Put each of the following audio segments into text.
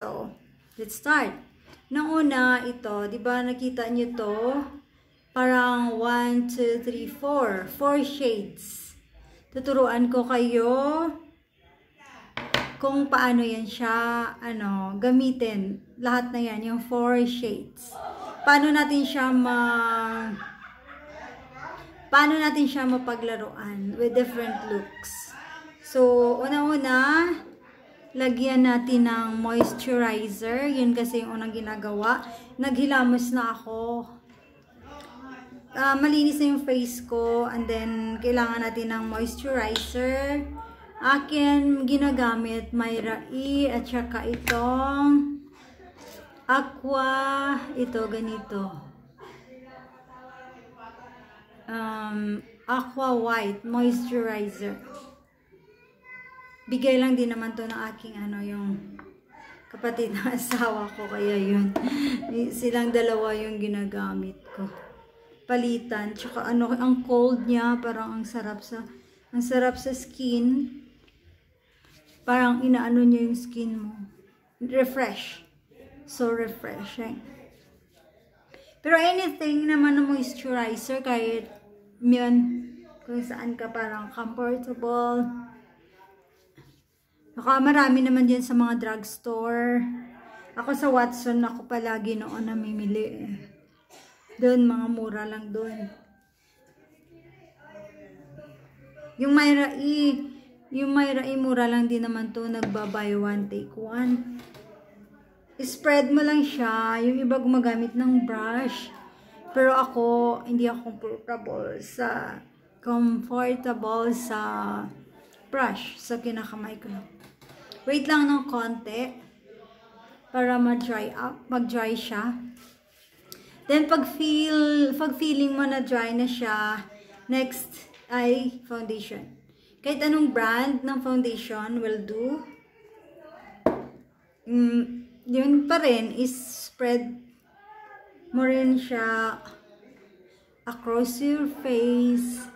So, let's start. Nang una, ito, di ba nakita nyo to? Parang 1, 2, 3, 4. 4 shades. Tuturuan ko kayo kung paano yan siya, gamitin. Lahat na yan, yung 4 shades. Paano natin siya mapaglaruan with different looks. So, una-una, lagyan natin ng moisturizer. Yun kasi yung unang ginagawa. Naghilamos na ako. Malinis na yung face ko. And then, kailangan natin ng moisturizer. Akin, ginagamit Myra E. At saka itong Aqua. Ito, ganito. Aqua White Moisturizer. Bigay lang din naman to ng aking yung kapatid na asawa ko, kaya yun. Silang dalawa yung ginagamit ko. Palitan. Tsaka ang cold niya, parang ang sarap sa skin. Parang inaano niya yung skin mo. Refresh. So refreshing. Pero anything naman na moisturizer, kahit yun, kung saan ka parang comfortable. Marami naman din sa mga drugstore. Ako sa Watson, ako palagi noon namimili. Doon, mga mura lang doon. Yung Myra E, mura lang din naman to. Nagba-buy one, take one. Spread mo lang siya. Yung iba gumagamit ng brush. Pero ako, hindi ako comfortable sa brush. Sa kinakamay ko lang. Wait lang ng konti para mag-dry siya. Then pag feeling mo na dry na siya, next ay foundation. Kahit anong brand ng foundation will do. Yun pa rin is spread mo rin siya across your face.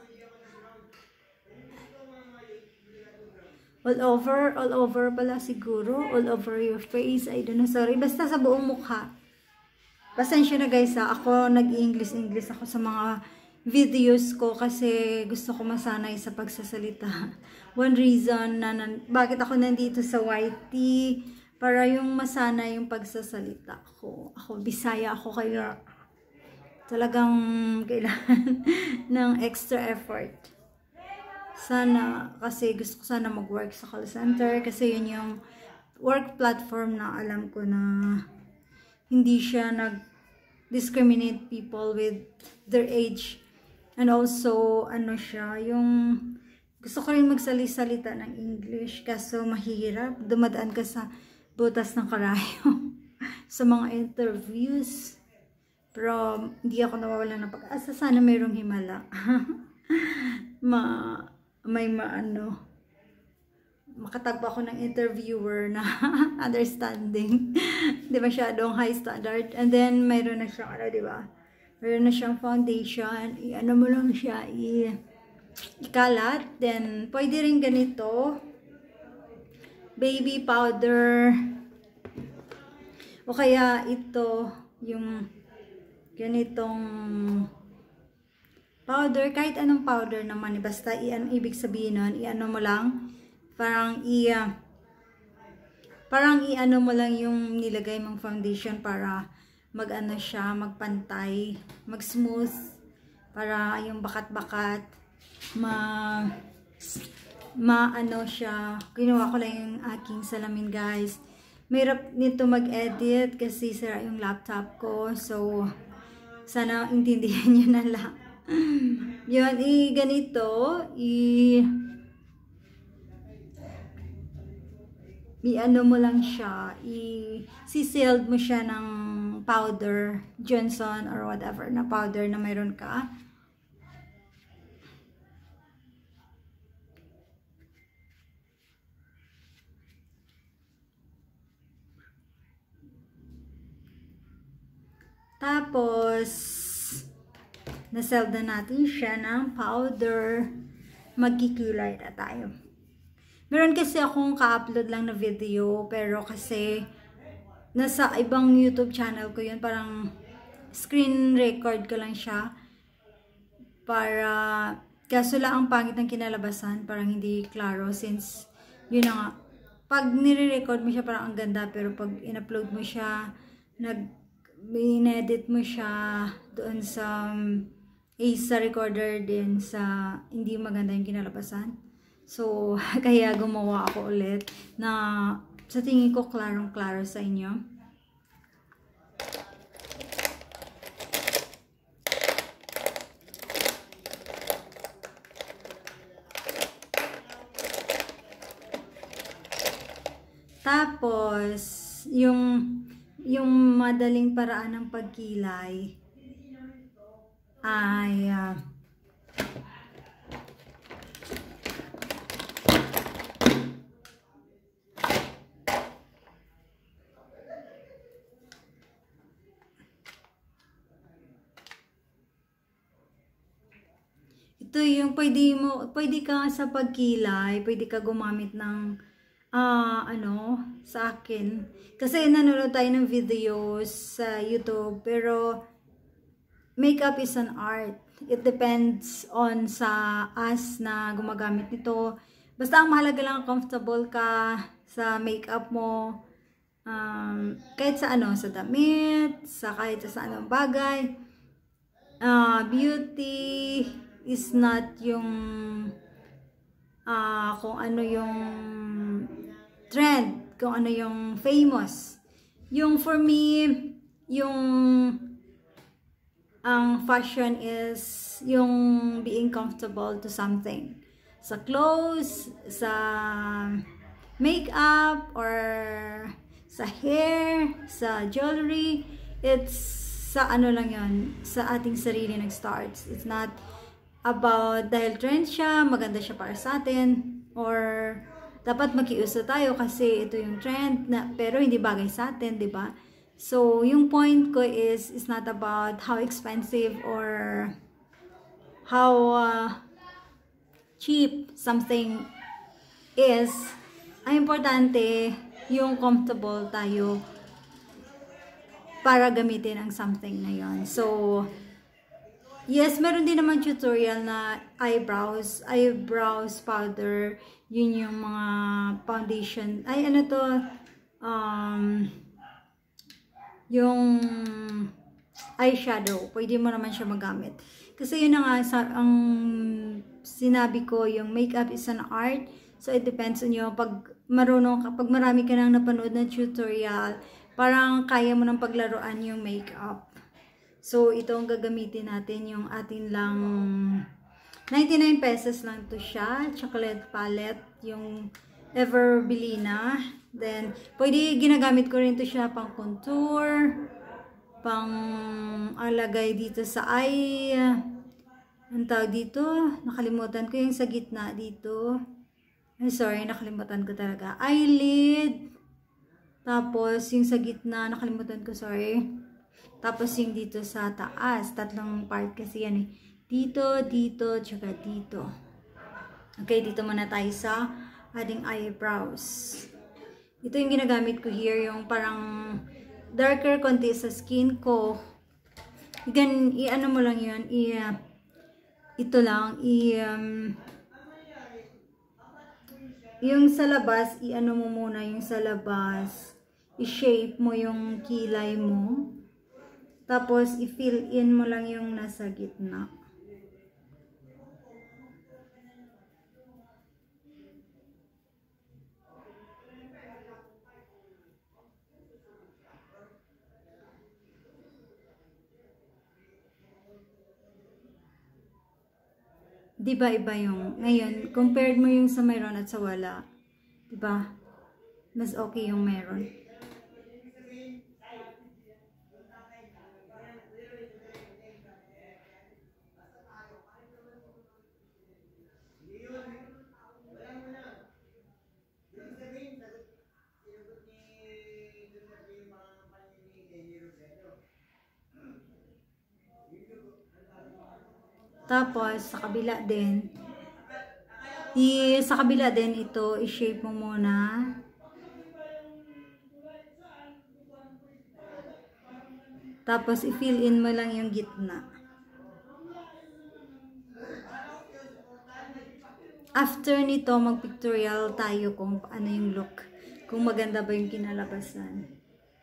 All over pala siguro. All over your face. I don't know, sorry. Basta sa buong mukha. Pasensya na guys ha. Ako nag-English ako sa mga videos ko kasi gusto ko masanay sa pagsasalita. One reason na bakit ako nandito sa YT, para yung masanay yung pagsasalita ko. Ako Bisaya ako, kaya talagang kailangan ng extra effort. Sana, kasi gusto ko sana mag-work sa call center kasi yun yung work platform na alam ko na hindi siya nag-discriminate people with their age. And also, siya, yung gusto ko rin magsalita ng English kaso mahirap. Dumadaan ka sa butas ng karayo sa mga interviews. Pero hindi ako nawawalan ng pag-asa. Sana mayroong himala. Makatagpo ako ng interviewer na understanding. Di masyadong high standard. And then, mayroon na siyang, di ba? Mayroon na siyang foundation. Mo lang siya, ikalat. Then, pwede rin ganito. Baby powder. O kaya ito, yung ganitong powder, kahit anong powder naman, basta ibig sabihin nun, mo lang, parang mo lang yung nilagay mong foundation para siya, magpantay, mag-smooth, para yung bakat-bakat, siya. Ginawa ko lang yung aking salamin guys. Mahirap nito mag-edit kasi sira yung laptop ko, so sana intindihan nyo na lang. Yun, ganito, mo lang siya, sealed mo siya ng powder, Johnson or whatever na powder na mayroon ka. Tapos, na-sell na natin siya ng powder. Magkikulay na tayo. Meron kasi akong ka-upload lang na video, pero kasi nasa ibang YouTube channel ko yun. Parang screen record ko lang siya. Para, kaso lang ang pangit ng kinalabasan. Parang hindi klaro since, yun na nga. Pag nire-record mo siya parang ang ganda. Pero pag in-upload mo siya, in-edit mo siya doon sa recorder din sa hindi maganda yung kinalabasan. So, kaya gumawa ako ulit na sa tingin ko klarong-klaro sa inyo. Tapos, yung madaling paraan ng pagkilay ay ito yung pwede ka sa pagkilay, pwede ka gumamit ng sa akin. Kasi nanonood tayo ng videos sa YouTube, pero makeup is an art. It depends on sa us na gumagamit nito. Basta ang mahalaga lang comfortable ka sa makeup mo. Kahit sa sa damit, kahit sa anong bagay. Beauty is not yung kung ano yung trend, kung ano yung famous. Yung for me, ang fashion is yung being comfortable to something. Sa clothes, sa makeup, or sa hair, sa jewelry, it's sa lang yun, sa ating sarili nag-starts. It's not about dahil trend siya, maganda siya para sa atin, or dapat makiuso tayo kasi ito yung trend na pero hindi bagay sa atin, 'di ba? So, yung point ko is it's not about how expensive or how cheap something is. Ang importante, yung comfortable tayo para gamitin ang something na yon. So, yes, meron din naman tutorial na eyebrows powder, yun yung mga foundation, yung eyeshadow, pwede mo naman siya magamit. Kasi yun na nga, ang sinabi ko, yung makeup is an art, so it depends on you. Pag marami ka nang napanood na tutorial, parang kaya mo nang paglaruan yung makeup. So, ito ang gagamitin natin, yung atin lang 99 pesos lang to siya, chocolate palette, yung Berlyn. Then, pwede ginagamit ko rin to siya pang contour, pang alagay dito sa eye, ang tawag dito, nakalimutan ko yung sa gitna dito. Ay, sorry, nakalimutan ko talaga. Eyelid, tapos yung sa gitna, nakalimutan ko, sorry. Tapos yung dito sa taas, tatlong part kasi yan eh. Dito, dito, tsaka dito. Okay, dito muna tayo sa ating eyebrows. Ito yung ginagamit ko here, yung parang darker konti sa skin ko. I-ano mo lang yun, ito lang, yung sa labas, i-ano mo muna yung sa labas, i-shape mo yung kilay mo. Tapos, i-fill in mo lang yung nasa gitna. Diba iba yung, ngayon, compared mo yung sa mayroon at sa wala. Diba? Mas okay yung meron. Tapos, sa kabila din, ito, i-shape mo muna. Tapos, i-fill in mo lang yung gitna. After nito, mag-pictorial tayo kung ano yung look. Kung maganda ba yung kinalabasan.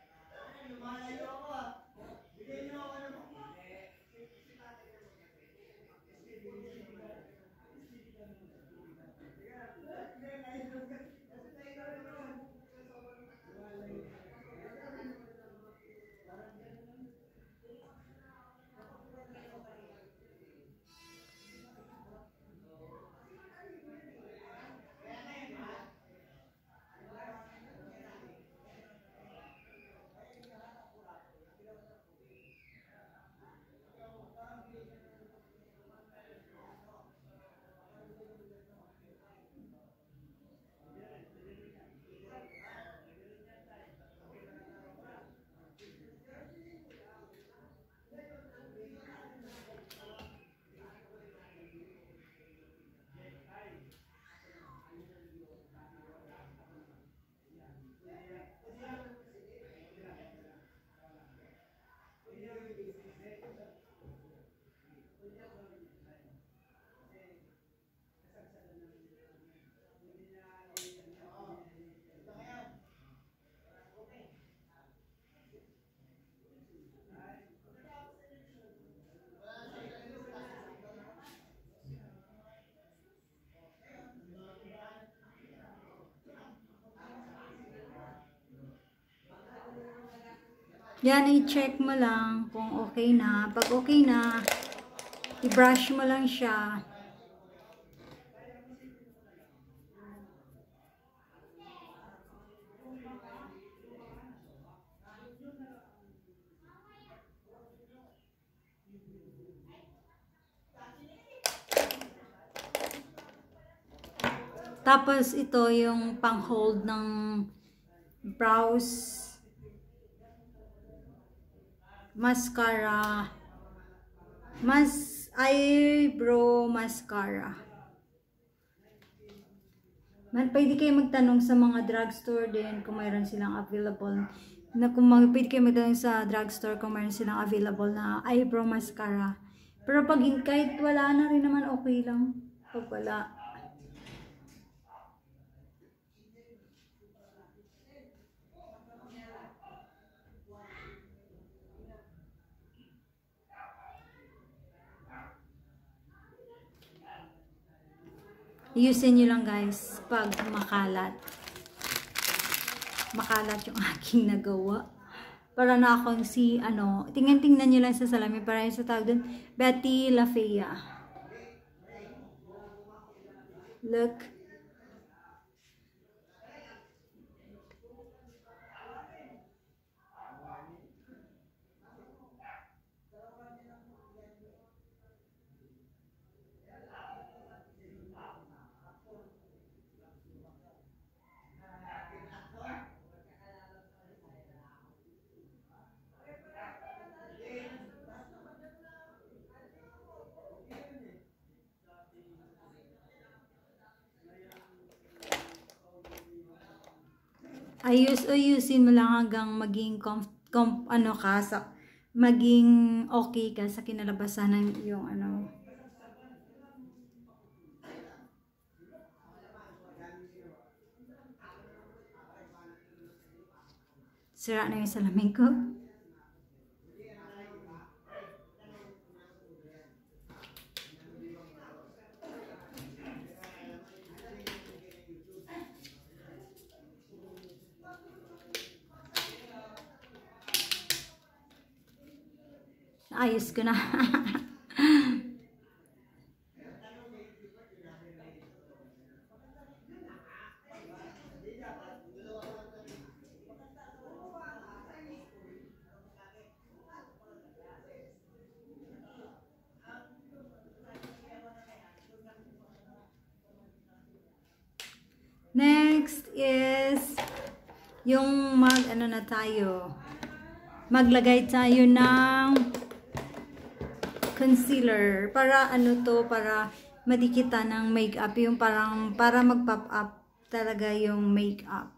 Yan, i-check mo lang kung okay na. Pag okay na, i-brush mo lang siya. Tapos, ito yung pang-hold ng brows, mascara, eyebrow mascara. Pwede kayo magtanong sa mga drugstore din kung mayroon silang available. Pwede kayo magtanong sa drugstore kung mayroon silang available na eyebrow mascara. Pero pag kahit wala na rin naman, okay lang. Pag wala. Iusin nyo lang guys pag makalat. Makalat yung aking nagawa. Para na akong tingnan nyo lang sa salamin. Para yung sa tawag dun, Betty La Fea. Look. Ayusin mo lang hanggang maging maging okay ka sa kinalabasan ng yung sira na yung salamin ko. Ayos ko na. Next is yung maglagay tayo ng concealer para para madikita ng makeup, yung para mag-pop up talaga yung makeup.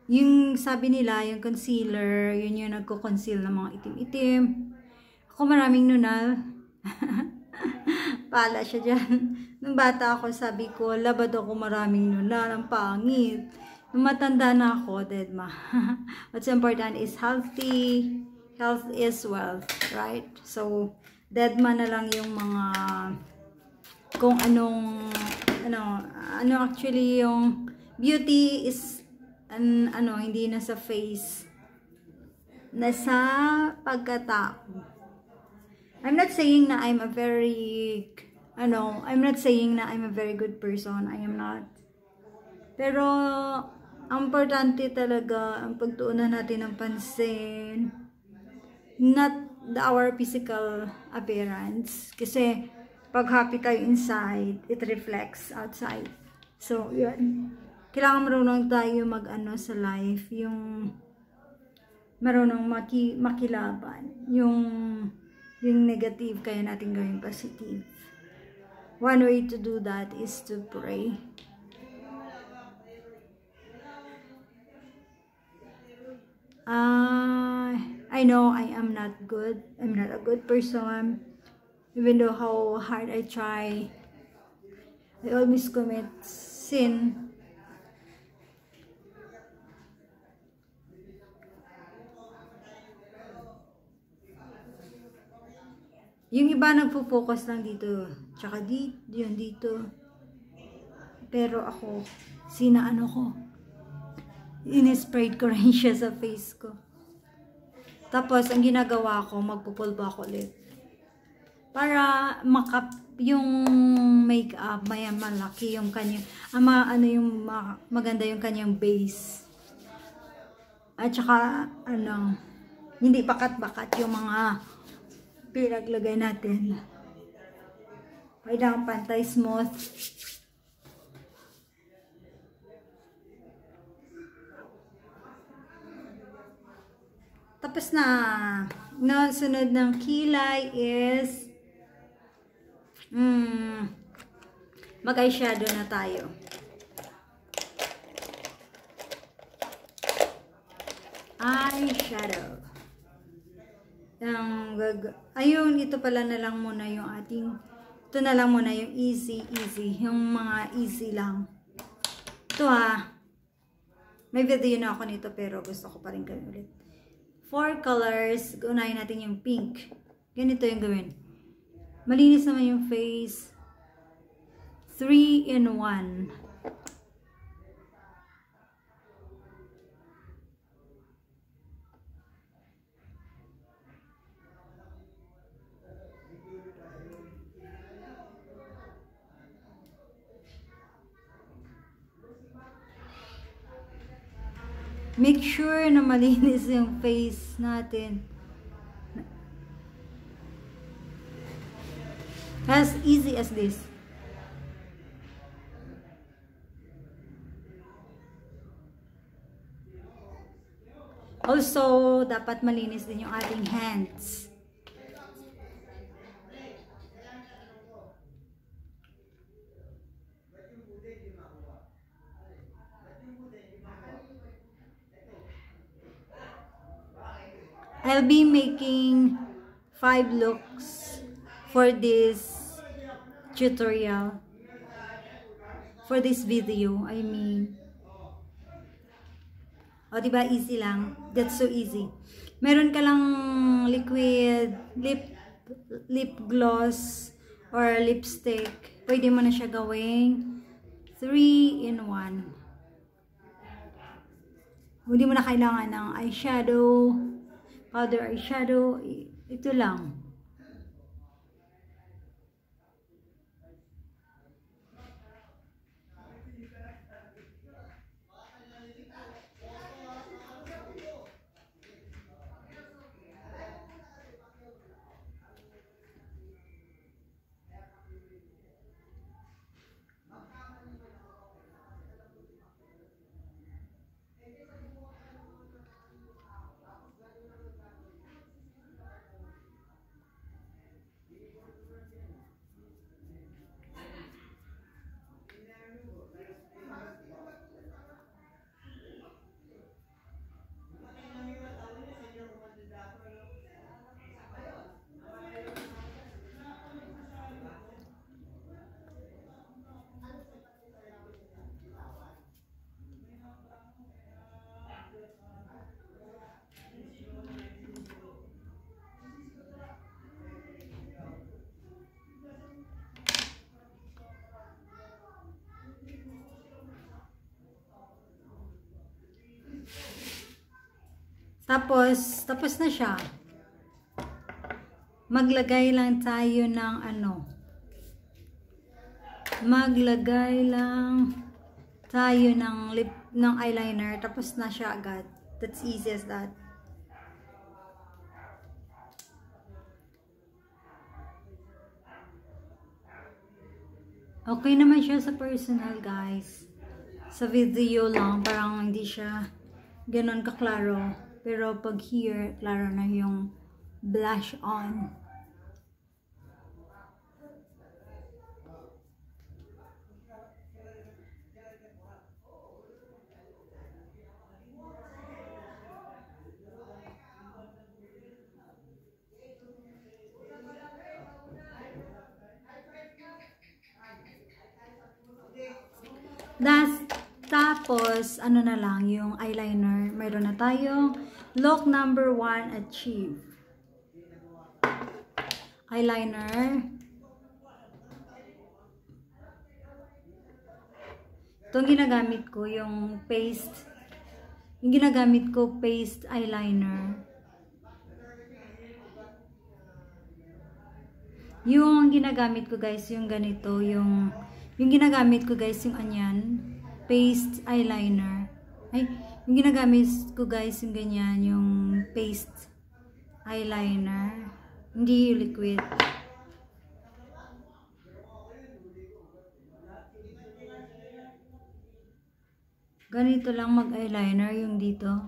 Yung sabi nila, yung concealer, yun yung nagko-conceal ng mga itim-itim. Ako maraming nunal. Pala siya dyan. Nung bata ako, sabi ko, labad ako maraming nunal, ang pangit. Nung matanda na ako, dead ma. What's important is healthy. Health is wealth, right? So, dead ma na lang yung mga, kung ano actually yung beauty is, hindi na sa face, nasa pagkatao. I'm not saying na I'm a very, I'm not saying na I'm a very good person. I am not. Pero, ang importante talaga, ang pagtuunan natin ng pansin, not our physical appearance. Kasi, pag happy tayo inside, it reflects outside. So, yun. Kailangan marunong tayo sa life, yung marunong makilaban, yung negative kaya natin gawing positive. One way to do that is to pray. I know I am not good. I'm not a good person. Even though how hard I try, I always commit sin. Yung iba nagpo-focus lang dito, tsaka dito. Pero ako, ko, in-sprayed ko rin siya sa face ko. Tapos, ang ginagawa ko, magpupulba ko ulit. Para yung makeup, malaki yung kanyang, maganda yung kanyang base. At saka, hindi bakat-bakat yung mga pinaglagay natin. Kailangan pantay, smooth. Tapos na. Sunod ng kilay is mag-eyeshadow na tayo. Eyeshadow. Ayun, ito pala na lang muna yung ito na lang muna yung easy. Yung mga easy lang. Ito may video na ako nito pero gusto ko pa rin gawin ulit. 4 colors. Unahin natin yung pink. Ganito yung gawin. Malinis naman yung face. 3 in 1. Make sure na malinis yung face natin. As easy as this. Also, dapat malinis din yung ating hands. I'll be making 5 looks for this tutorial. For this video, I mean. O, diba? Easy lang. That's so easy. Meron ka lang liquid lip gloss or lipstick. Pwede mo na siya gawing 3 in 1. Hindi mo na kailangan ng eyeshadow, powder eyeshadow. Ito lang. Tapos na siya. Maglagay lang tayo ng maglagay lang tayo ng eyeliner, tapos na siya agad. That's easy as that. Okay naman siya sa personal, guys. Sa video lang, parang hindi siya ganon kaklaro. Pero pag here, klaro na yung blush on. Tapos, ano na lang, yung eyeliner. Mayroon na tayong look number 1 achieve. Eyeliner. Itong ginagamit ko, yung paste. Yung ginagamit ko, paste eyeliner. Yung ginagamit ko, guys, yung ganito, yung ginagamit ko, guys, yung anyan, paste eyeliner. Ay, yung ginagamit ko, guys, yung ganyan, yung paste eyeliner. Hindi yung liquid. Ganito lang mag-eyeliner yung dito.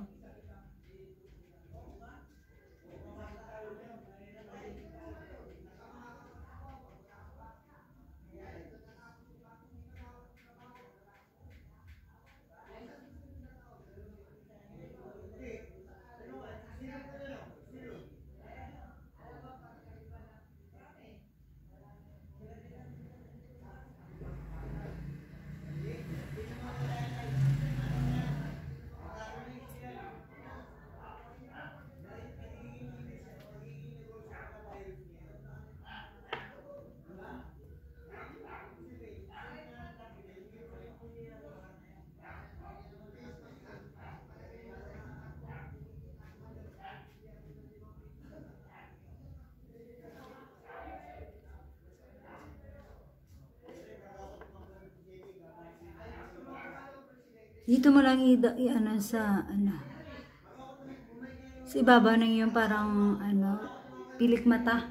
Dito mo lang i-ano sa sa ibaba ng yung parang pilik mata.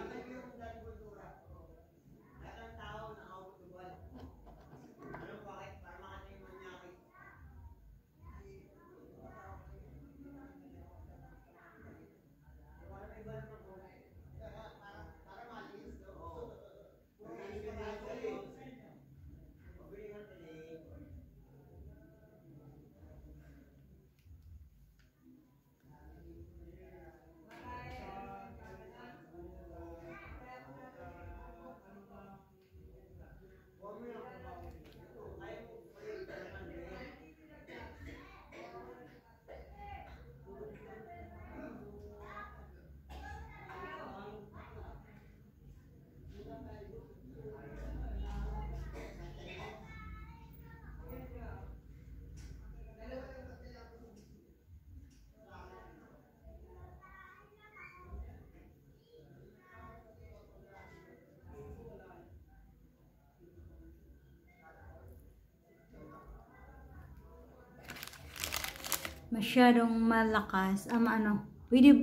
Masyadong malakas. Pwede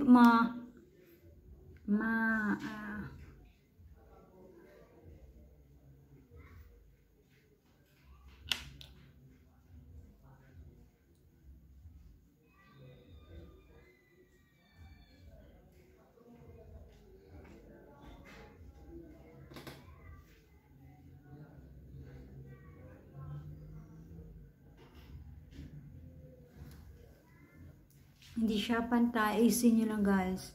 hindi siya pantay. Isin nyo lang, guys.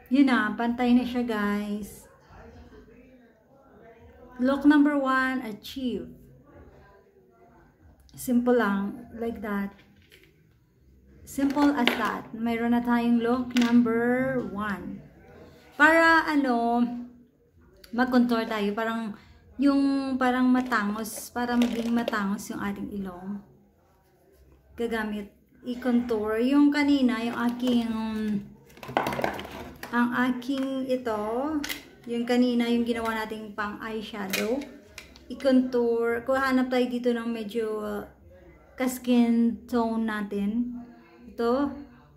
Yun na, pantay na siya guys. Look number 1, achieve. Simple lang, like that. Simple as that. Mayroon na tayong look number 1. Para ano, mag-contour tayo. Parang, parang matangos, para maging matangos yung ating ilong. Gagamit, i-contour. Yung kanina, yung yung kanina, yung ginawa nating pang eyeshadow. I-contour. Kung hanap tayo dito ng medyo ka-skin tone natin. Ito.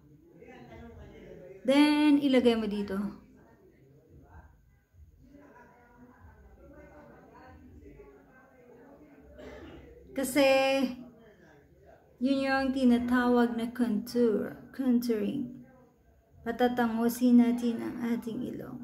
Then, ilagay mo dito. Kasi, yun yung tinatawag na contouring. Patatangusin natin ang ating ilong.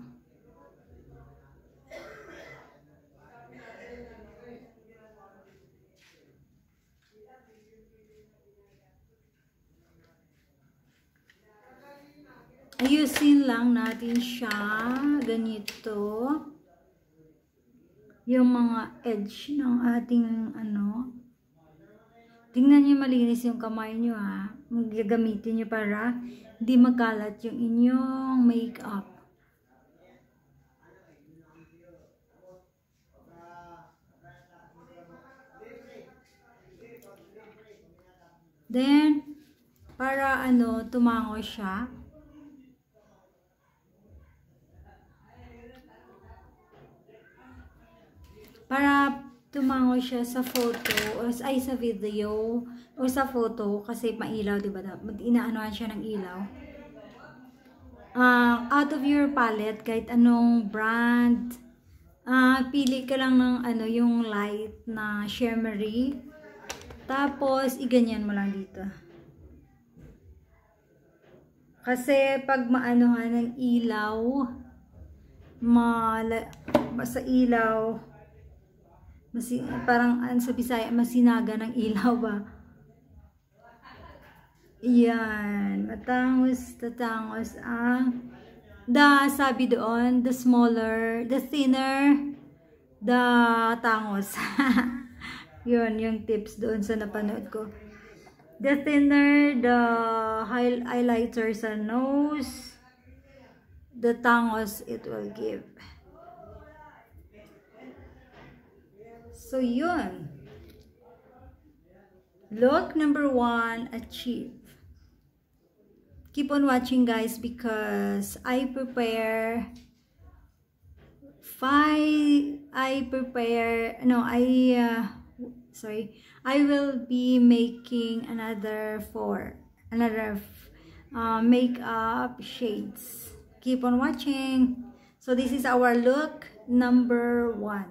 Ayusin lang natin siya, ganito, yung mga edge ng ating tingnan niyo malinis yung kamay niyo ha, gagamitin niyo para hindi magkalat yung inyong makeup. Then, para tumango siya, sa photo o sa video o sa photo kasi mailaw, diba? Inaanohan siya ng ilaw. Out of your palette, kahit anong brand, pili ka lang ng yung light na shimmery. Tapos, iganyan mo lang dito. Kasi pag maanohan ng ilaw, sa ilaw, parang sa Bisaya, masinaga ng ilaw ba? Yan, tatangos ang sabi doon, the smaller, the thinner, the tangos. Yun, yung tips doon sa napanood ko. The thinner, the highlighter sa nose, the tangos it will give. So, yun. Look number 1, achieve. Keep on watching guys because I will be making another makeup shades. Keep on watching. So this is our look number 1.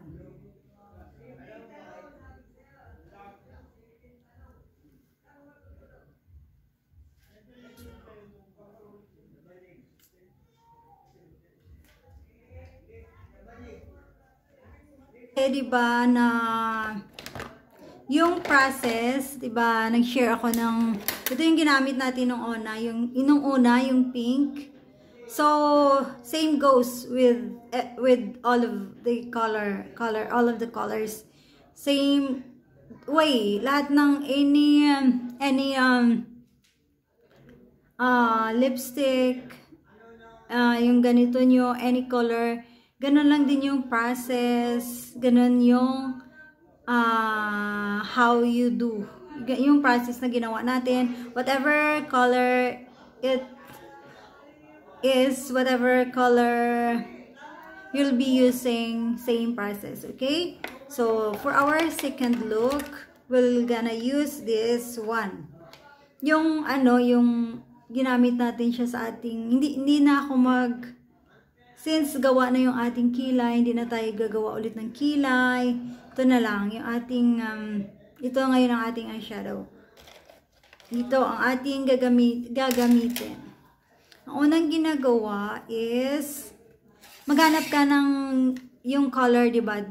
Diba na yung process, diba, nag-share ako ng, ito yung ginamit natin nung una, yung pink. So, same goes with all of the all of the colors. Same way, lahat ng any lipstick, yung ganito nyo, any color, ganun lang din yung process, ganun yung how you do, yung process na ginawa natin, whatever color it is, whatever color you'll be using, same process, okay? So, for our second look, we're gonna use this one. Yung yung ginamit natin siya sa ating, hindi na ako since gawa na yung ating kilay, hindi na tayo gagawa ulit ng kilay. Ito na lang, yung ating, ito ngayon ang ating eyeshadow. Ito ang ating gagamitin. Ang unang ginagawa is, maghanap ka ng yung color, diba?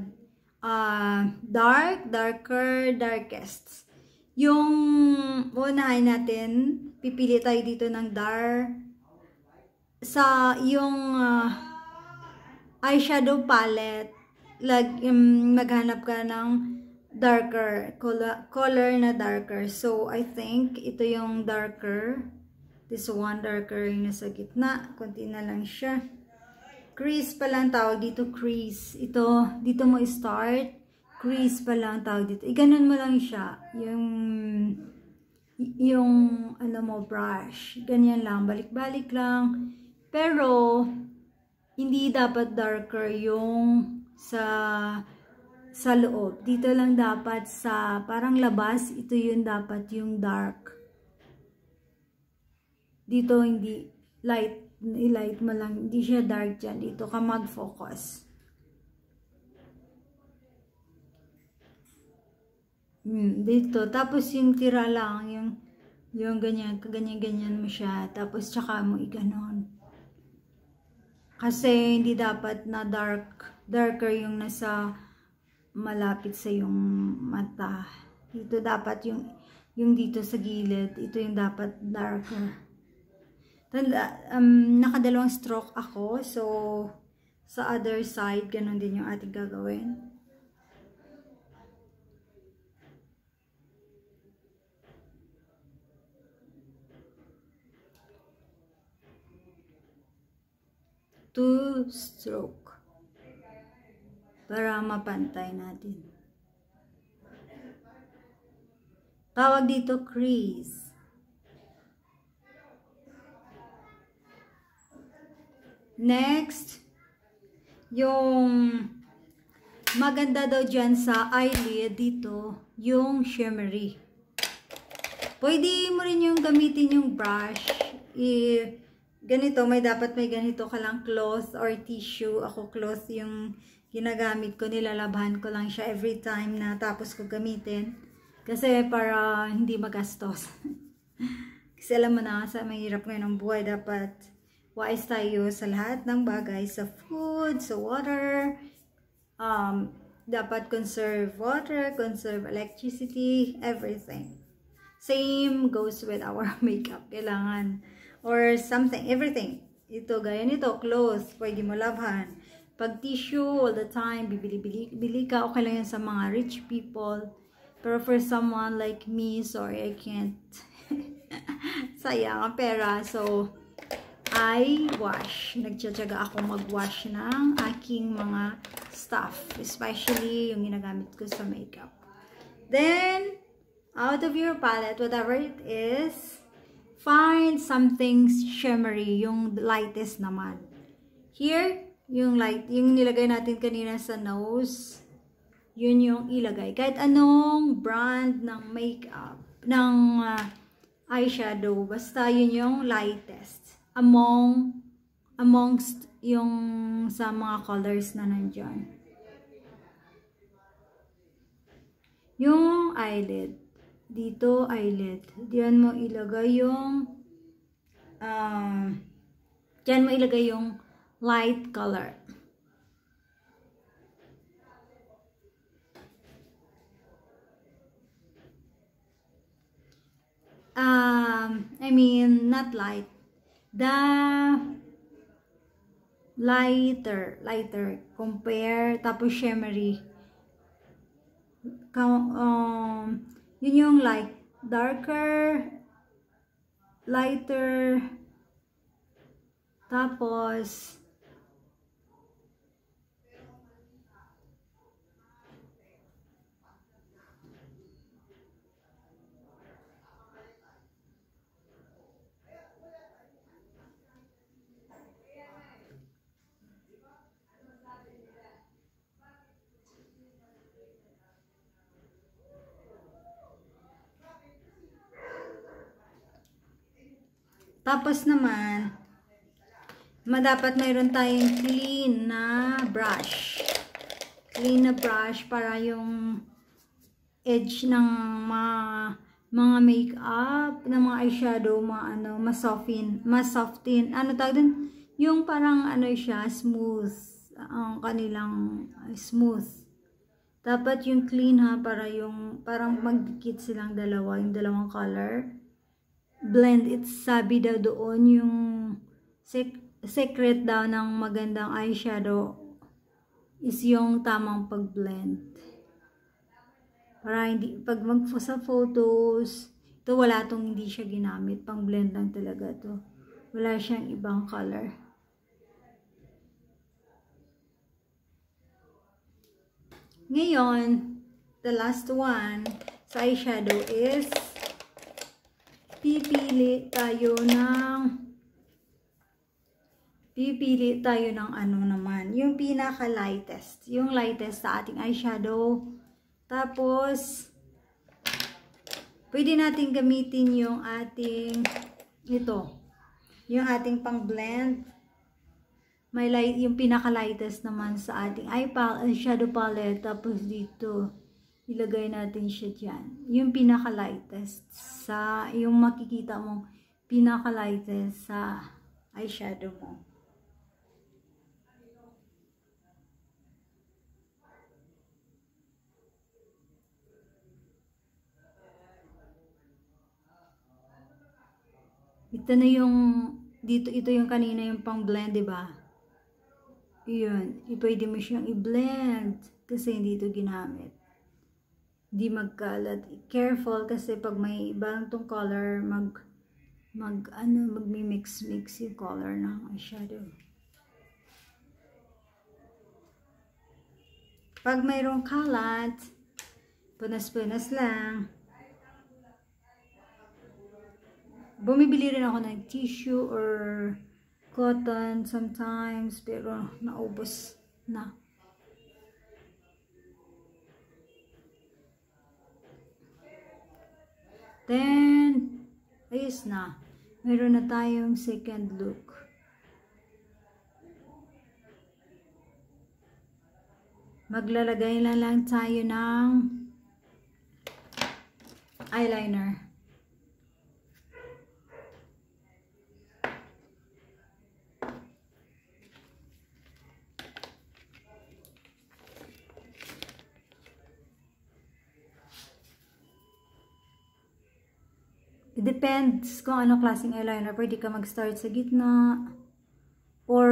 Darker, darkest. Yung unahin natin, pipili tayo dito ng sa yung eyeshadow palette, maghanap ka ng darker, color na darker. So, I think ito yung darker. This one darker yung nasa gitna. Konti na lang siya. Crease pa lang tawag dito, crease. Ito, dito mo start. Crease pa lang tawag dito. Iganon mo lang siya. Yung ano mo, brush. Ganyan lang. Balik-balik lang. Pero, hindi dapat darker yung sa loob. Dito lang dapat sa parang labas. Ito yung dapat yung dark. Dito hindi light, i-light mo lang, hindi siya dark dyan. Dito ka mag-focus. Dito. Tapos yung tira lang, yung ganyan, ganyan mo siya. Tapos tsaka mo iganon. Kasi hindi dapat na darker yung nasa malapit sa yung mata. Dito dapat yung dito sa gilid, ito yung dapat darker. Nakadalawang stroke ako, so sa other side ganun din yung ating gagawin. Two stroke para mapantay natin. Tawag dito crease. Next, yung maganda daw dyan sa eyelid dito, yung shimmery. Pwede mo rin yung gamitin yung brush. Ganito, dapat may ganito ka lang cloth or tissue. Ako cloth yung ginagamit ko, nilalabhan ko lang siya every time na tapos ko gamitin. Kasi para hindi magastos. Kasi alam mo na, sa mahirap ngayon ang buhay, dapat wise tayo sa lahat ng bagay, sa food, sa water. Dapat conserve water, conserve electricity, everything. Same goes with our makeup. Kailangan, or something, everything. Ito, gaya nito, clothes, pwede mo labhan. Pag tissue, all the time, bili ka, okay lang yan sa mga rich people. Pero for someone like me, sorry, I can't. Sayang ang pera. So, I wash. Nagtsatsaga ako mag-wash ng aking mga stuff. Especially yung ginagamit ko sa makeup. Then, out of your palette, whatever it is, find something shimmery. Yung lightest naman. Here, yung light, yung nilagay natin kanina sa nose, yun yung ilagay. Kahit anong brand ng makeup, ng eyeshadow, basta yun yung lightest. Amongst yung sa mga colors na nandyan. Yung eyelid. Dito, eyelid. Diyan mo ilagay yung diyan mo ilagay yung light color. I mean, not light. The lighter, compare, tapos shimmery. Yun yung like, darker, lighter, tapos, naman, dapat mayroon tayong clean na brush. Clean na brush para yung edge ng mga makeup, ng mga eyeshadow, mas-soften. Ano tawag din? Yung parang ano siya, smooth. Ang kanilang smooth. Dapat yung clean ha, para yung parang magdikit silang dalawa, yung dalawang color. Blend it, sabi daw doon yung secret daw ng magandang eyeshadow is yung tamang pag-blend. Para hindi, pag sa photos, ito wala tong hindi siya ginamit. Pang blend lang talaga to. Wala siyang ibang color. Ngayon, the last one sa eyeshadow is pipili tayo ng ano naman, yung pinaka lightest, yung lightest sa ating eyeshadow. Tapos pwede natin gamitin yung ating yung ating pang blend. May light, yung pinaka lightest naman sa ating eyeshadow palette. Tapos dito ilagay natin siya dyan. Yung pinaka lightest sa yung makikita mong pinaka lightest sa eyeshadow mo. Ito na yung, ito yung kanina yung pang blend, diba? Yun, pwede mo siyang i-blend kasi hindi ito ginamit. Hindi magkalat. Careful kasi pag may ibang tong color, magmi-mix yung color ng eyeshadow. Pag mayroong kalat, punas-punas lang. Bumibili rin ako ng tissue or cotton sometimes, pero naubos na. Then, ayos na. Meron na tayong second look. Maglalagay na lang tayo ng eyeliner. It depends kung anong klaseng eyeliner. Pwede ka mag-start sa gitna. Or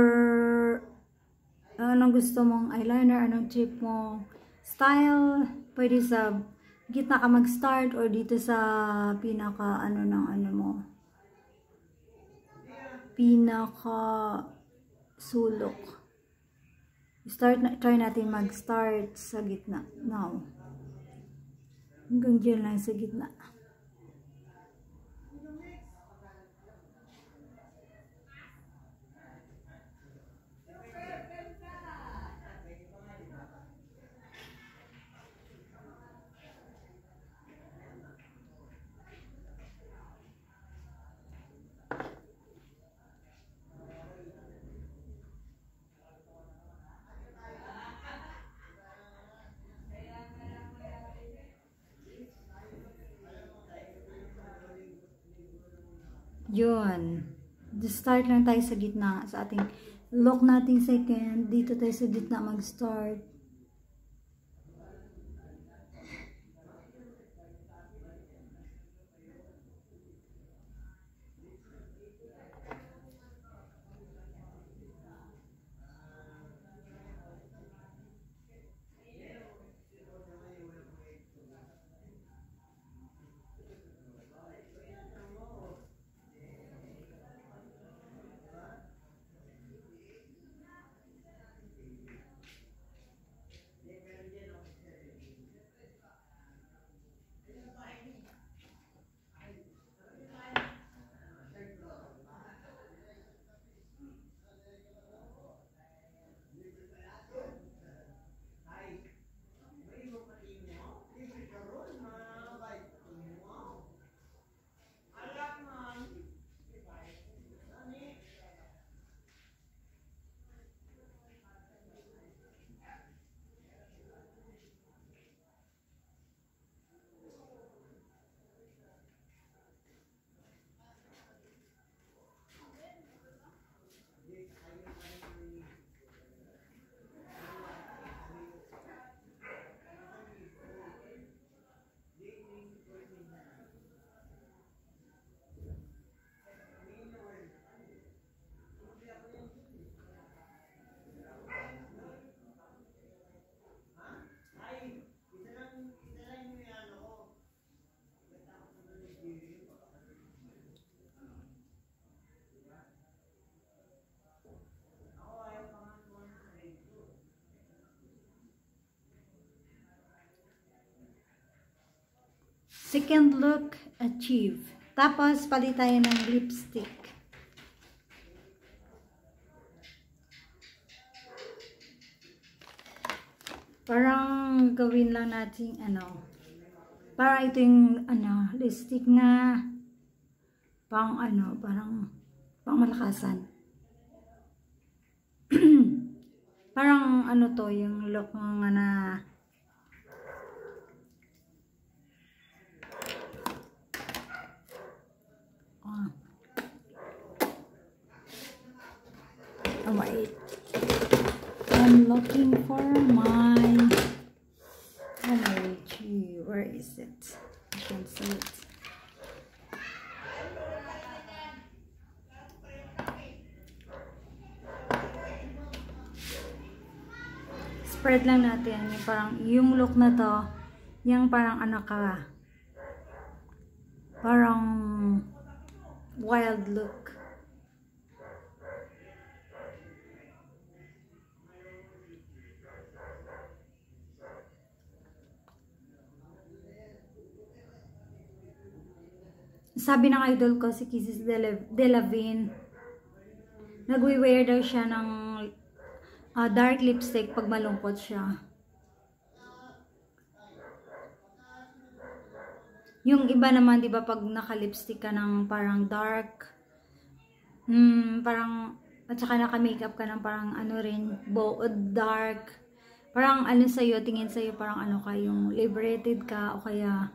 anong gusto mong eyeliner, anong shape mo. Style, pwede sa gitna ka mag-start or dito sa pinaka pinaka sulok. Try natin mag-start sa gitna. Now. Hanggang dyan lang sa gitna. Yun. Start lang tayo sa gitna. Sa ating look natin second. Dito tayo sa gitna mag-start. Second look, achieve. Tapos, palit tayo ng lipstick. Parang gawin lang natin, para ito yung, lipstick na pang, parang pang malakasan. Parang, to, yung look nga na, oh, wait. I'm looking for my Richie. Where is it? I can't see it. Spread lang natin yung parang yung look na to, yung parang parang wild look. Sabi ng idol ko, si Kisses Delavine, nagwi-wear daw siya ng dark lipstick pag malungkot siya. Yung iba naman, di ba, pag naka-lipstick ka ng parang dark, parang, at saka naka-makeup ka ng parang dark, parang sa'yo, tingin sa'yo, parang ka, yung liberated ka, o kaya,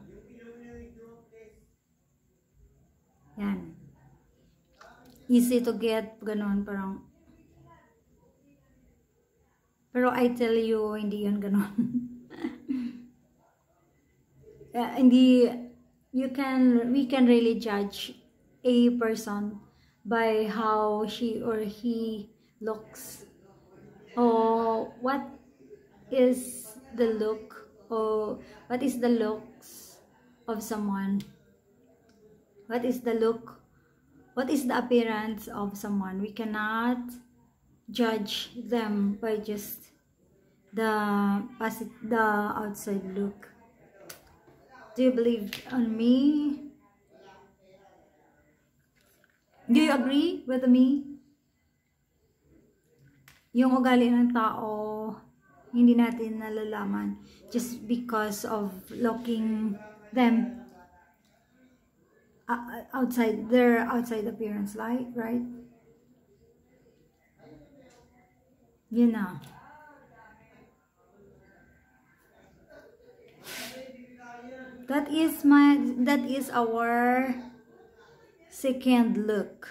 yan. Easy to get, ganun, parang. Pero I tell you, hindi yun ganun. Hindi, we can really judge a person by how she or he looks. Or what is the look, or what is the looks of someone. What is the look? What is the appearance of someone? We cannot judge them by just the outside look. Do you believe on me? Do you agree with me? Yung ugali ng tao, hindi natin nalalaman just because of looking them their outside appearance, right? You know. That is our second look.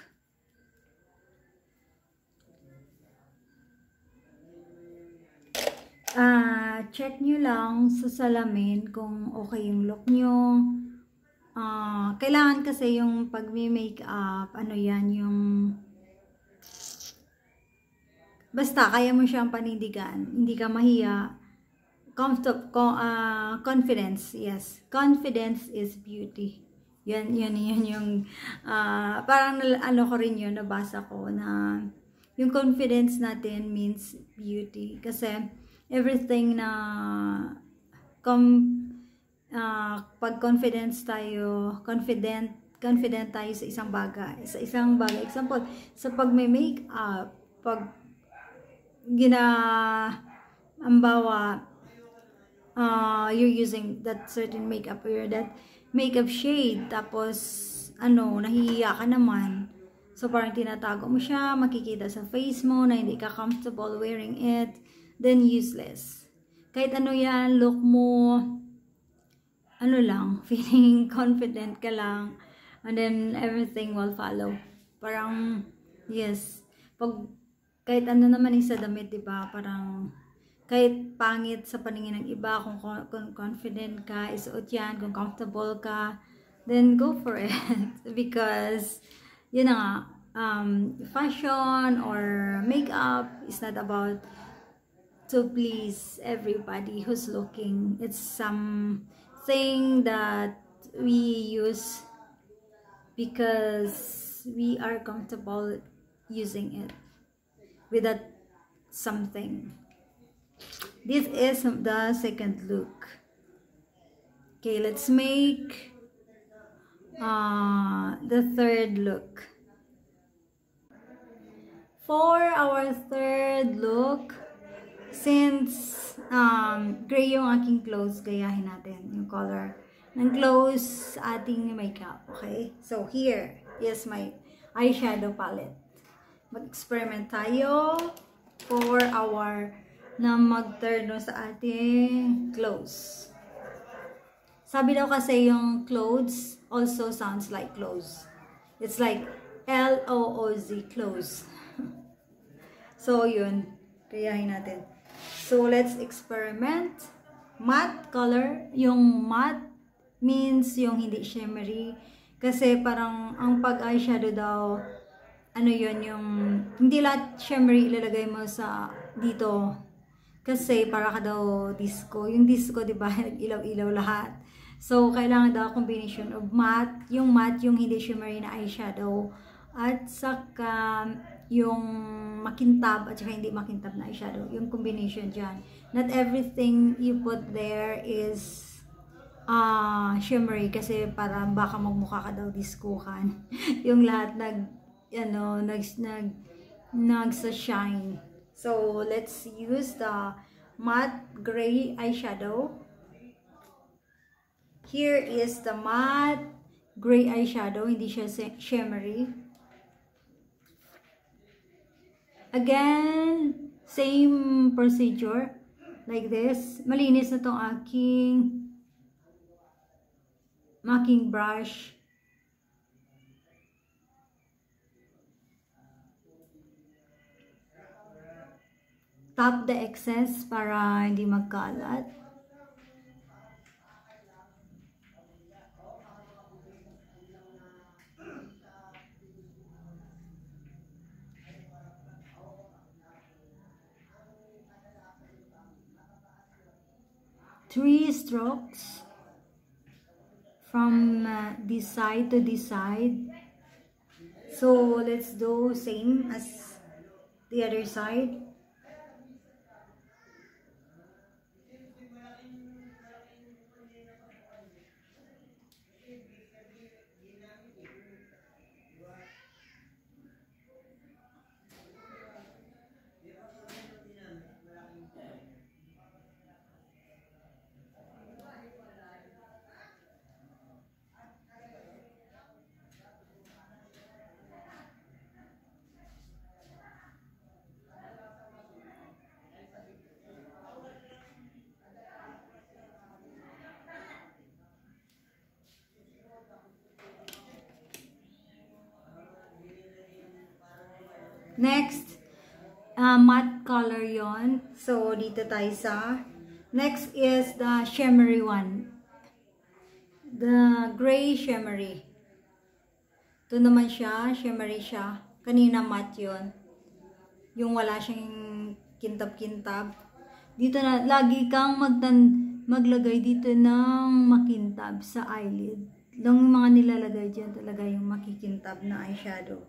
Check nyo lang sa salamin kung okay yung look nyo. Kailangan kasi yung pag may makeup, yung basta kaya mo siyang panindigan, hindi ka mahiya. Confidence, yes. Confidence is beauty. Yan yung parang ko rin yun, nabasa ko na yung confidence natin means beauty. Kasi everything na pag confident tayo sa isang bagay. Example, sa pag may makeup, pag you're using that certain makeup or that makeup shade, tapos nahihiya ka naman, so parang tinatago mo siya, makikita sa face mo na hindi ka comfortable wearing it, then useless. Kahit yan, look mo lang, feeling confident ka lang, and then everything will follow. Parang yes, kahit naman sa damit, diba, parang kahit pangit sa paningin ng iba, kung confident ka, isuot yan, kung comfortable ka, then go for it. Because yun nga, fashion or makeup is not about to please everybody who's looking. It's something that we use because we are comfortable using it without something. This is the second look. Okay, let's make the third look. For our third look, since gray yung aking clothes, gayahin natin yung color ng clothes sa ating makeup. Okay? So, here is my eyeshadow palette. Mag-experiment tayo for our na mag-turn sa ating clothes. Sabi daw kasi yung clothes also sounds like clothes. It's like L-O-O-Z, clothes. So, yun. Kayahin natin. So, let's experiment. Matte color. Yung matte means yung hindi shimmery. Kasi parang ang pag-eyeshadow daw, ano yun, yung hindi lahat shimmery ilalagay mo sa dito. Kasi para ka daw disco. Yung disco, diba, ilaw-ilaw lahat. So, kailangan daw combination of matte. Yung matte, yung hindi shimmery na eyeshadow. At saka yung makintab at saka hindi makintab na eyeshadow. Yung combination dyan. Not everything you put there is shimmery kasi para baka magmukha ka daw disco-kan. Yung lahat nagsa-shine. So, let's use the matte gray eyeshadow. Here is the matte gray eyeshadow. Hindi siya shimmery. Again, same procedure. Like this. Malinis na tong aking brush. Tap the excess para hindi magkalat. Three strokes from this side to this side. So let's do same as the other side. Next, matte color yon. So, dito tayo sa... Next is the shimmery one. The gray shimmery. Ito naman siya, shimmery siya. Kanina matte yon. Yung wala siyang kintab-kintab. Dito na, lagi kang maglagay dito ng makintab sa eyelid. Yung mga nilalagay dyan talaga yung makikintab na eyeshadow.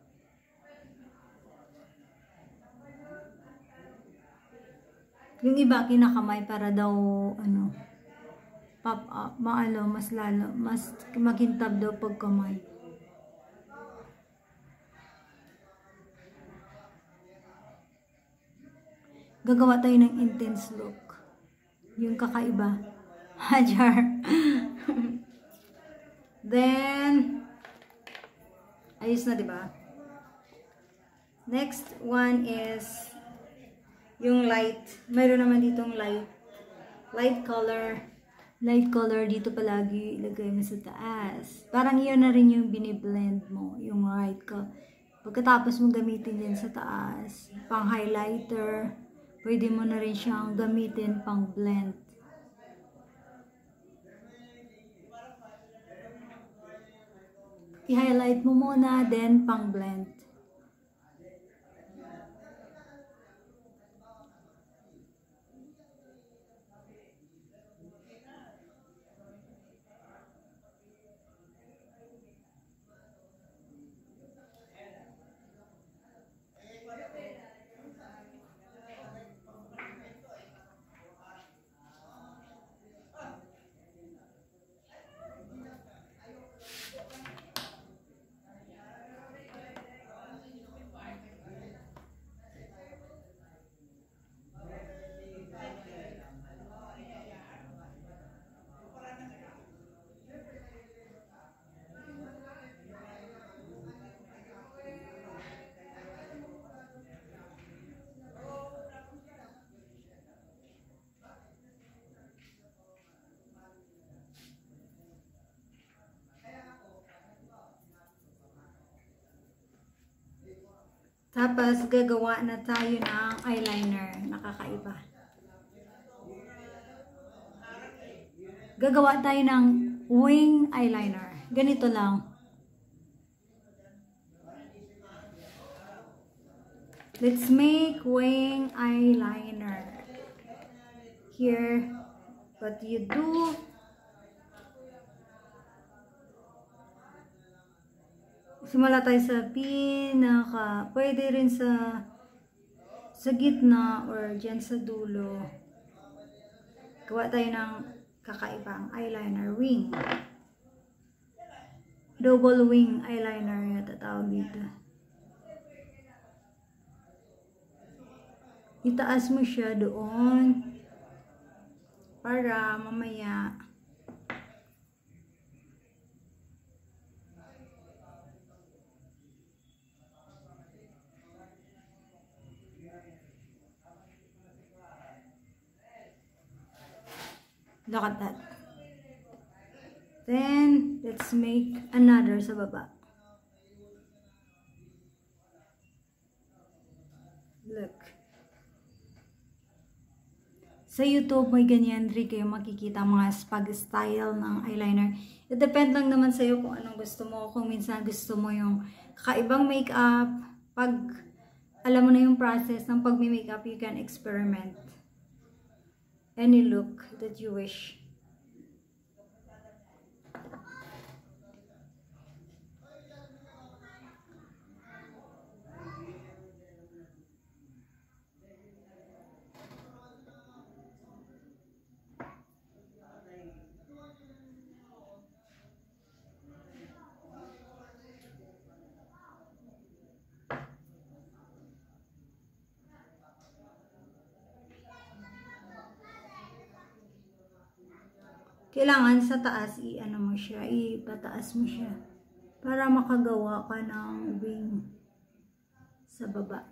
Yung iba kinakamay para daw pop up, mas lalo, mas makintab daw pag kamay. Gagawa tayo ng intense look. Yung kakaiba. Hajar. Then ayos na, diba? Next one is yung light. Mayroon naman ditong light color. Light color dito palagi ilagay mo sa taas. Parang yun na rin yung biniblend mo, yung light color. Pagkatapos mo gamitin yan sa taas, pang highlighter, pwede mo na rin siyang gamitin pang blend. I-highlight mo muna, then pang blend. Tapos, gagawa na tayo ng eyeliner. Nakakaiba. Gagawa tayo ng wing eyeliner. Ganito lang. Let's make wing eyeliner. Here, what you do, simula tayo sa pinaka, pwede rin sa gitna or dyan sa dulo. Gawa tayo ng kakaibang eyeliner wing. Double wing eyeliner yung tatawag dito. Itaas mo siya doon para mamaya look at that. Then, let's make another sa baba. Look. Sa YouTube, may ganyan rin kayo makikita mga pag-style ng eyeliner. It depend lang naman sa'yo kung anong gusto mo. Kung minsan gusto mo yung kakaibang makeup, pag alam mo na yung process ng pag-makeup, you can experiment any look that you wish. Kailangan sa taas, i-ano mo siya, ipataas mo siya para makagawa ka ng wing sa baba.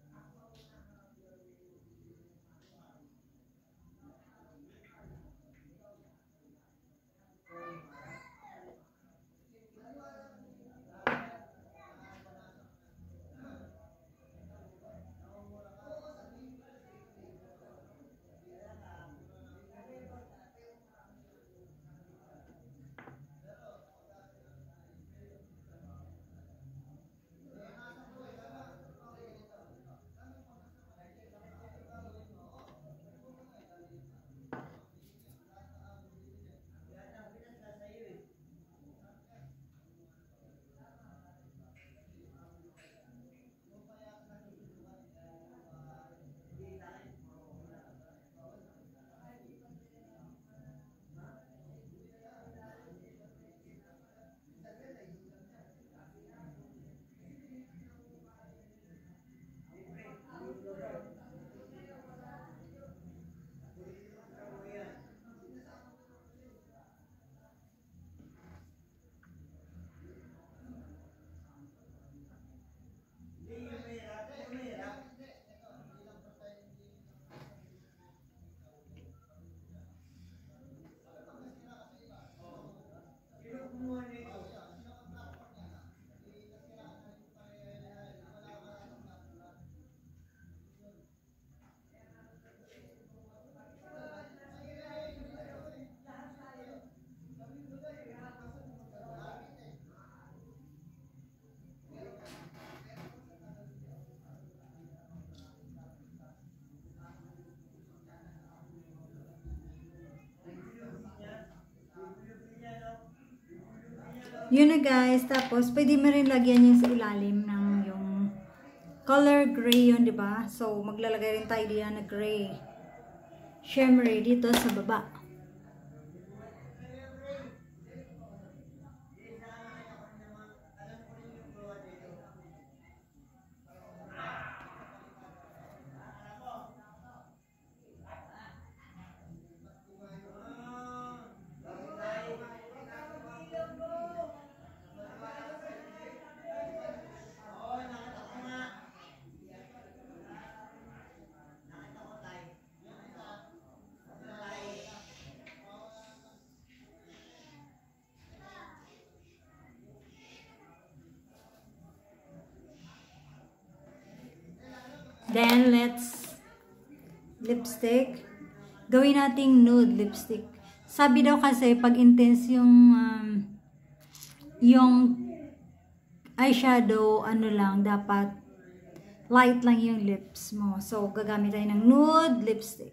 Yun na guys, tapos pwede mo rin lagyan yung sa ilalim ng yung color gray yun, di ba? So, maglalagay rin tayo diyan na gray shimmery dito sa baba. Then, let's lipstick. Gawin nating nude lipstick. Sabi daw kasi, pag intense yung eyeshadow, ano lang, dapat light lang yung lips mo. So, gagamit tayo ng nude lipstick.